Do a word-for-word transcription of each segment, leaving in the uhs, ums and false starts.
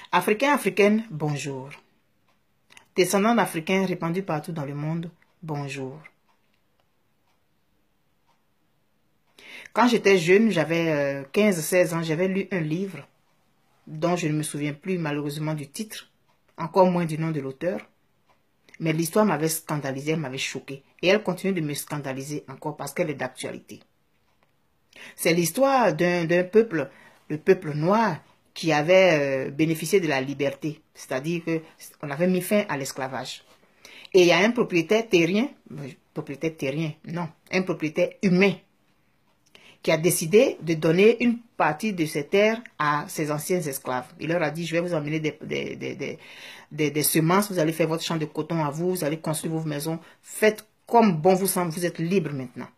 Africains, Africaines, bonjour. Descendants d'Africains répandus partout dans le monde, bonjour. Quand j'étais jeune, j'avais quinze seize ans, j'avais lu un livre dont je ne me souviens plus malheureusement du titre, encore moins du nom de l'auteur. Mais l'histoire m'avait scandalisé, elle m'avait choqué. Et elle continue de me scandaliser encore parce qu'elle est d'actualité. C'est l'histoire d'un peuple, le peuple noir, qui avait euh, bénéficié de la liberté. C'est-à-dire qu'on avait mis fin à l'esclavage. Et il y a un propriétaire terrien, propriétaire terrien, non, un propriétaire humain, qui a décidé de donner une partie de ses terres à ses anciens esclaves. Il leur a dit, je vais vous emmener des, des, des, des, des, des semences, vous allez faire votre champ de coton à vous, vous allez construire vos maisons, faites comme bon vous semble, vous êtes libres maintenant.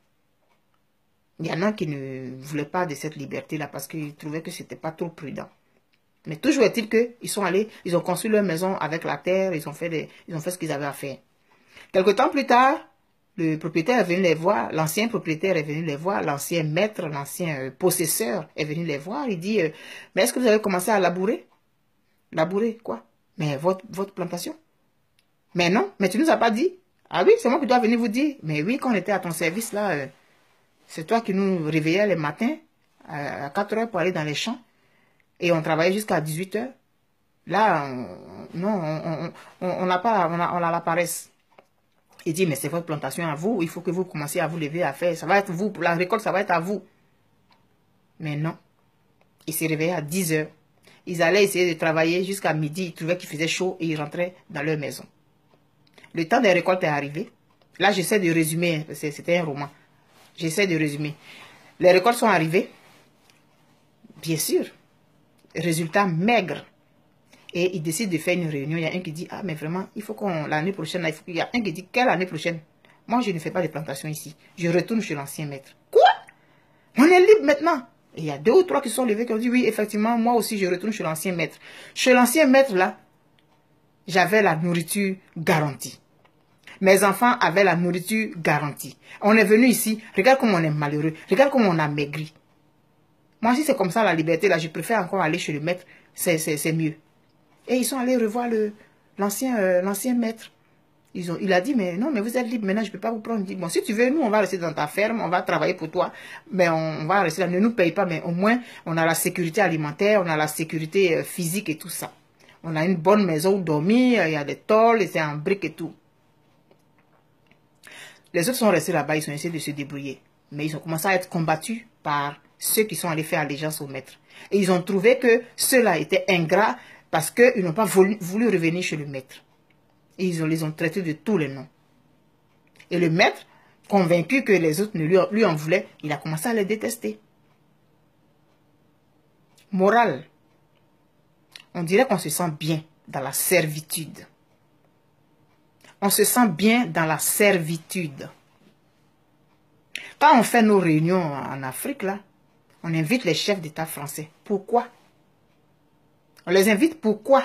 Il y en a qui ne voulaient pas de cette liberté-là parce qu'ils trouvaient que ce n'était pas trop prudent. Mais toujours est-il qu'ils sont allés, ils ont construit leur maison avec la terre, ils ont fait, des, ils ont fait ce qu'ils avaient à faire. Quelque temps plus tard, le propriétaire est venu les voir, l'ancien propriétaire est venu les voir, l'ancien maître, l'ancien euh, possesseur est venu les voir. Il dit, euh, mais est-ce que vous avez commencé à labourer? Labourer, quoi? Mais votre, votre plantation? Mais non, mais tu ne nous as pas dit. Ah oui, c'est moi qui dois venir vous dire. Mais oui, quand on était à ton service, là, euh, c'est toi qui nous réveillais les matins euh, à quatre heures pour aller dans les champs. Et on travaillait jusqu'à dix-huit heures. Là, on, non, on n'a pas, on a, on a la paresse. Il dit, mais c'est votre plantation à vous, il faut que vous commenciez à vous lever à faire. Ça va être vous, pour la récolte, ça va être à vous. Mais non. Ils se réveillaient à dix heures. Ils allaient essayer de travailler jusqu'à midi, ils trouvaient qu'il faisait chaud et ils rentraient dans leur maison. Le temps des récoltes est arrivé. Là, j'essaie de résumer, c'était un roman. J'essaie de résumer. Les récoltes sont arrivées. Bien sûr. Résultat maigre. Et ils décident de faire une réunion. Il y a un qui dit, ah mais vraiment, il faut qu'on, l'année prochaine, là, il faut qu'il y a un qui dit, quelle année prochaine? Moi, je ne fais pas de plantation ici. Je retourne chez l'ancien maître. Quoi? On est libre maintenant. Et il y a deux ou trois qui sont levés qui ont dit, oui, effectivement, moi aussi, je retourne chez l'ancien maître. Chez l'ancien maître, là, j'avais la nourriture garantie. Mes enfants avaient la nourriture garantie. On est venu ici, regarde comme on est malheureux, regarde comme on a maigri. Moi, si c'est comme ça la liberté, là, je préfère encore aller chez le maître, c'est mieux. Et ils sont allés revoir l'ancien euh, l'ancien maître. Ils ont, il a dit, mais non, mais vous êtes libre, maintenant je ne peux pas vous prendre. Il dit, bon, si tu veux, nous, on va rester dans ta ferme, on va travailler pour toi, mais on, on va rester là, ne nous paye pas, mais au moins, on a la sécurité alimentaire, on a la sécurité euh, physique et tout ça. On a une bonne maison où dormir, il y a des tôles, c'est en briques et tout. Les autres sont restés là-bas, ils ont essayé de se débrouiller. Mais ils ont commencé à être combattus par ceux qui sont allés faire allégeance au maître. Et ils ont trouvé que ceux-là étaient ingrats parce qu'ils n'ont pas voulu, voulu revenir chez le maître. Et ils ont, les ont traités de tous les noms. Et le maître, convaincu que les autres ne lui, lui en voulaient, il a commencé à les détester. Morale. On dirait qu'on se sent bien dans la servitude. On se sent bien dans la servitude. Quand on fait nos réunions en Afrique, là, on invite les chefs d'État français. Pourquoi? On les invite pourquoi?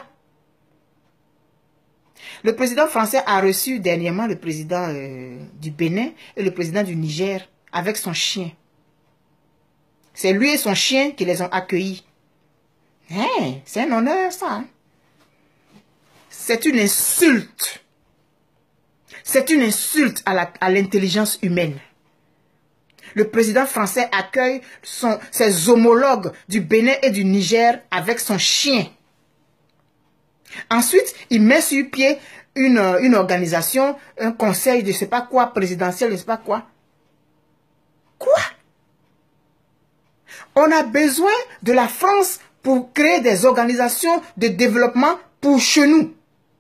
Le président français a reçu dernièrement le président euh, du Bénin et le président du Niger avec son chien. C'est lui et son chien qui les ont accueillis. Hey, c'est un honneur, ça. Hein? C'est une insulte. C'est une insulte à l'intelligence humaine. Le président français accueille son, ses homologues du Bénin et du Niger avec son chien. Ensuite, il met sur pied une, une organisation, un conseil de je ne sais pas quoi, présidentiel, je ne sais pas quoi. Quoi? On a besoin de la France pour créer des organisations de développement pour chez nous.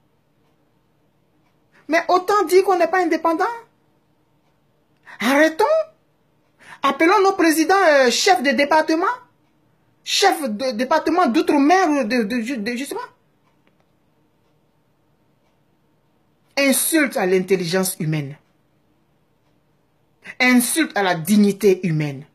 Mais autant dire qu'on n'est pas indépendant. Arrêtons. Appelons nos présidents euh, chefs de département, chefs de département d'outre-mer, de, de, de, de, justement. Insulte à l'intelligence humaine. Insulte à la dignité humaine.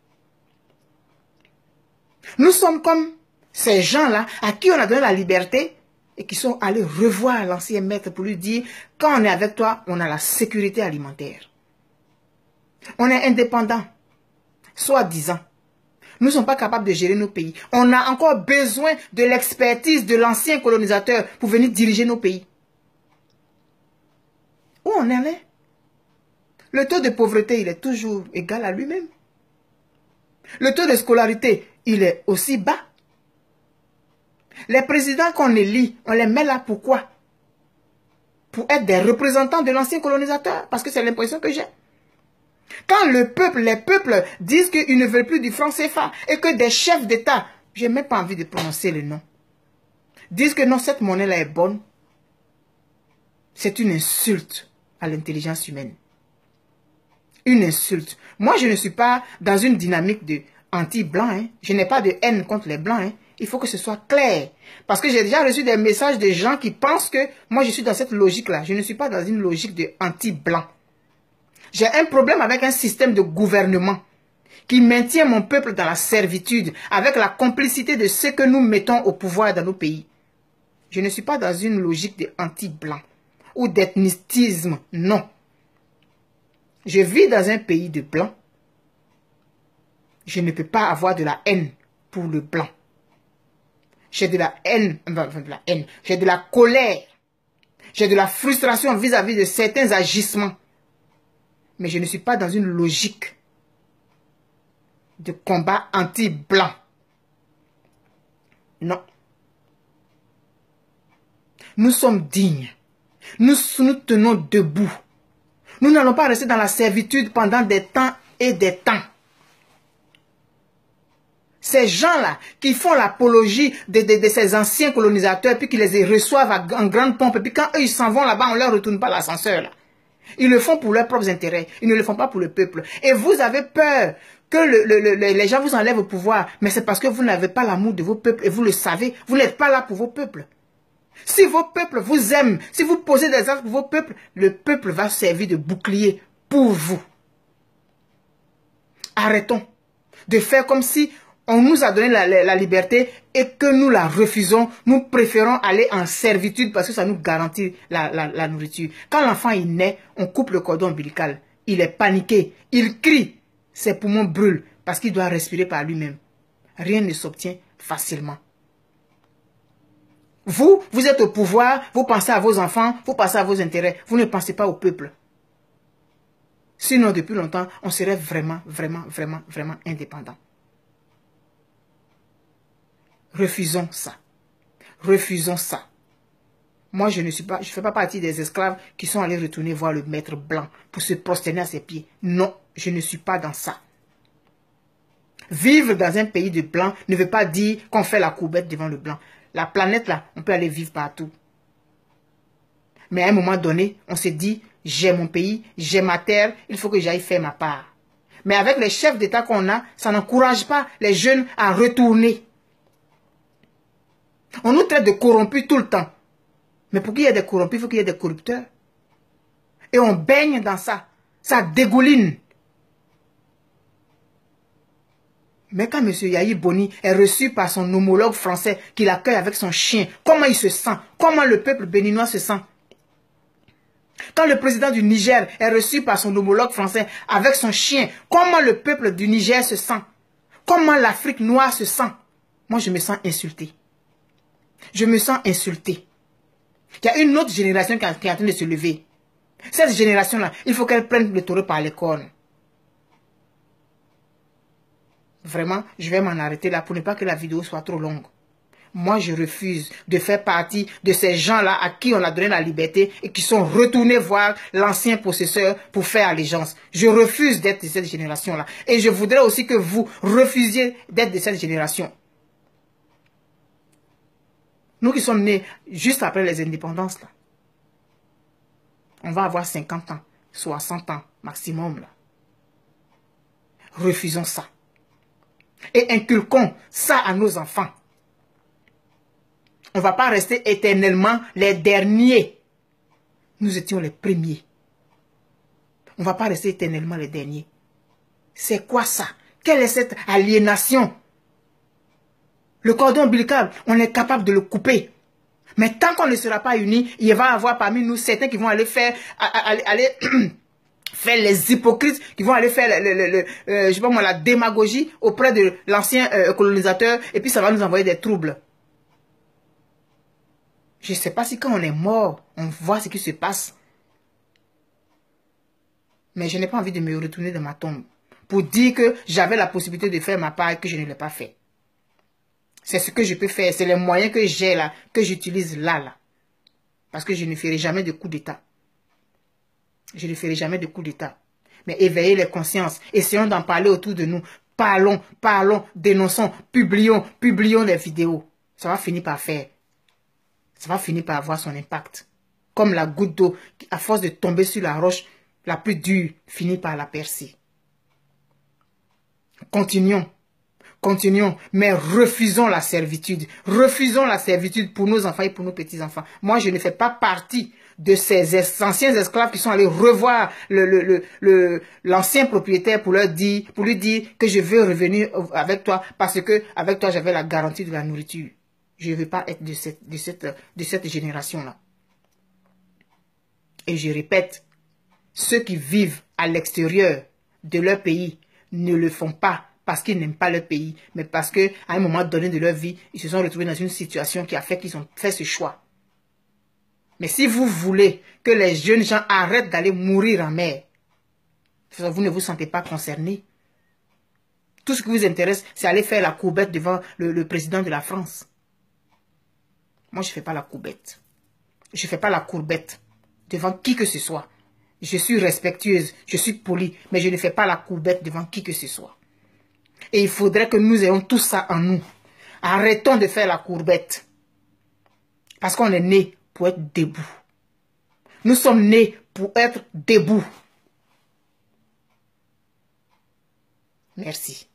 Nous sommes comme ces gens-là à qui on a donné la liberté et qui sont allés revoir l'ancien maître pour lui dire, quand on est avec toi, on a la sécurité alimentaire. On est indépendant. Soi-disant. Nous ne sommes pas capables de gérer nos pays. On a encore besoin de l'expertise de l'ancien colonisateur pour venir diriger nos pays. Où on en est? Le taux de pauvreté, il est toujours égal à lui-même. Le taux de scolarité, il est aussi bas. Les présidents qu'on élit, on les met là pourquoi? Pour être des représentants de l'ancien colonisateur, parce que c'est l'impression que j'ai. Quand le peuple, les peuples disent qu'ils ne veulent plus du franc C F A et que des chefs d'État, je n'ai même pas envie de prononcer le nom, disent que non, cette monnaie-là est bonne, c'est une insulte à l'intelligence humaine. Une insulte. Moi, je ne suis pas dans une dynamique de anti-blanc. Hein. Je n'ai pas de haine contre les blancs. Hein. Il faut que ce soit clair. Parce que j'ai déjà reçu des messages de gens qui pensent que moi, je suis dans cette logique-là. Je ne suis pas dans une logique de anti-blanc. J'ai un problème avec un système de gouvernement qui maintient mon peuple dans la servitude avec la complicité de ceux que nous mettons au pouvoir dans nos pays. Je ne suis pas dans une logique de anti-blanc ou d'ethnicisme. Non. Je vis dans un pays de blancs. Je ne peux pas avoir de la haine pour le blanc. J'ai de la haine, enfin de la haine, j'ai de la colère. J'ai de la frustration vis-à-vis de certains agissements. Mais je ne suis pas dans une logique de combat anti-blanc. Non. Nous sommes dignes. Nous nous tenons debout. Nous n'allons pas rester dans la servitude pendant des temps et des temps. Ces gens-là qui font l'apologie de, de, de ces anciens colonisateurs, puis qui les reçoivent en grande pompe, et puis quand eux ils s'en vont là-bas, on ne leur retourne pas l'ascenseur là. Ils le font pour leurs propres intérêts. Ils ne le font pas pour le peuple. Et vous avez peur que le, le, le, les gens vous enlèvent au pouvoir. Mais c'est parce que vous n'avez pas l'amour de vos peuples. Et vous le savez. Vous n'êtes pas là pour vos peuples. Si vos peuples vous aiment, si vous posez des actes pour vos peuples, le peuple va servir de bouclier pour vous. Arrêtons de faire comme si on nous a donné la, la, la liberté et que nous la refusons. Nous préférons aller en servitude parce que ça nous garantit la, la, la nourriture. Quand l'enfant il naît, on coupe le cordon ombilical. Il est paniqué, il crie. Ses poumons brûlent parce qu'il doit respirer par lui-même. Rien ne s'obtient facilement. Vous, vous êtes au pouvoir, vous pensez à vos enfants, vous pensez à vos intérêts. Vous ne pensez pas au peuple. Sinon, depuis longtemps, on serait vraiment, vraiment, vraiment, vraiment indépendant. Refusons ça. Refusons ça. Moi, je ne suis pas, je fais pas partie des esclaves qui sont allés retourner voir le maître blanc pour se prosterner à ses pieds. Non, je ne suis pas dans ça. Vivre dans un pays de blanc ne veut pas dire qu'on fait la courbette devant le blanc. La planète là, on peut aller vivre partout. Mais à un moment donné, on se dit, j'ai mon pays, j'ai ma terre, il faut que j'aille faire ma part. Mais avec les chefs d'État qu'on a, ça n'encourage pas les jeunes à retourner. On nous traite de corrompus tout le temps. Mais pour qu'il y ait des corrompus, il faut qu'il y ait des corrupteurs. Et on baigne dans ça. Ça dégouline. Mais quand M. Yahi Boni est reçu par son homologue français, qui l'accueille avec son chien, comment il se sent? Comment le peuple béninois se sent? Quand le président du Niger est reçu par son homologue français avec son chien, comment le peuple du Niger se sent? Comment l'Afrique noire se sent? Moi, je me sens insulté. Je me sens insulté. Il y a une autre génération qui est en train de se lever. Cette génération-là, il faut qu'elle prenne le taureau par les cornes. Vraiment, je vais m'en arrêter là pour ne pas que la vidéo soit trop longue. Moi, je refuse de faire partie de ces gens-là à qui on a donné la liberté et qui sont retournés voir l'ancien possesseur pour faire allégeance. Je refuse d'être de cette génération-là. Et je voudrais aussi que vous refusiez d'être de cette génération. Nous qui sommes nés juste après les indépendances, là, on va avoir cinquante ans, soixante ans maximum. Là. Refusons ça. Et inculquons ça à nos enfants. On ne va pas rester éternellement les derniers. Nous étions les premiers. On ne va pas rester éternellement les derniers. C'est quoi ça? Quelle est cette aliénation? Le cordon ombilical, on est capable de le couper. Mais tant qu'on ne sera pas unis, il va y avoir parmi nous certains qui vont aller faire, aller, aller faire les hypocrites qui vont aller faire le, le, le, euh, je sais pas moi, la démagogie auprès de l'ancien euh, colonisateur et puis ça va nous envoyer des troubles. Je ne sais pas si quand on est mort, on voit ce qui se passe. Mais je n'ai pas envie de me retourner dans ma tombe pour dire que j'avais la possibilité de faire ma part et que je ne l'ai pas fait. C'est ce que je peux faire, c'est les moyens que j'ai là, que j'utilise là, là. Parce que je ne ferai jamais de coup d'État. Je ne ferai jamais de coup d'État. Mais éveillez les consciences. Essayons d'en parler autour de nous. Parlons, parlons, dénonçons, publions, publions les vidéos. Ça va finir par faire. Ça va finir par avoir son impact. Comme la goutte d'eau, qui, à force de tomber sur la roche la plus dure, finit par la percer. Continuons. Continuons, mais refusons la servitude. Refusons la servitude pour nos enfants et pour nos petits-enfants. Moi, je ne fais pas partie de ces anciens esclaves qui sont allés revoir le, le, le, le, l'ancien propriétaire pour, leur dire, pour lui dire que je veux revenir avec toi parce que avec toi, j'avais la garantie de la nourriture. Je ne veux pas être de cette, de cette, de cette génération-là. Et je répète, ceux qui vivent à l'extérieur de leur pays ne le font pas parce qu'ils n'aiment pas leur pays, mais parce qu'à un moment donné de leur vie, ils se sont retrouvés dans une situation qui a fait qu'ils ont fait ce choix. Mais si vous voulez que les jeunes gens arrêtent d'aller mourir en mer, vous ne vous sentez pas concerné. Tout ce qui vous intéresse, c'est aller faire la courbette devant le, le président de la France. Moi, je ne fais pas la courbette. Je ne fais pas la courbette devant qui que ce soit. Je suis respectueuse, je suis polie, mais je ne fais pas la courbette devant qui que ce soit. Et il faudrait que nous ayons tout ça en nous. Arrêtons de faire la courbette. Parce qu'on est né pour être debout. Nous sommes nés pour être debout. Merci.